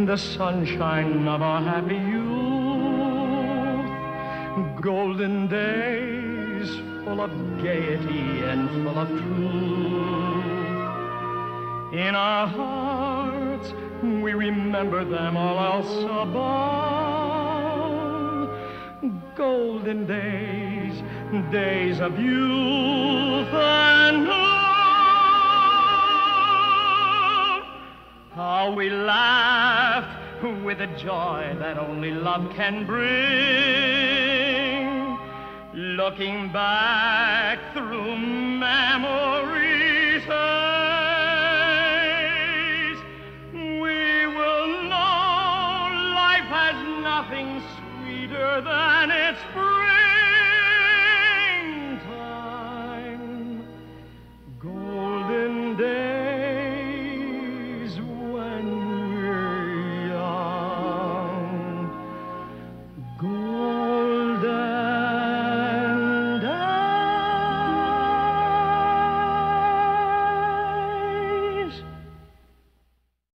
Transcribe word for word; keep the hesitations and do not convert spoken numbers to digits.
in the sunshine of our happy youth. Golden days full of gaiety and full of truth. In our hearts we remember them, all else above. Golden days, days of youth and love. How we laughed with a joy that only love can bring. Looking back through memory's haze, we will know life has nothing sweeter than its spring.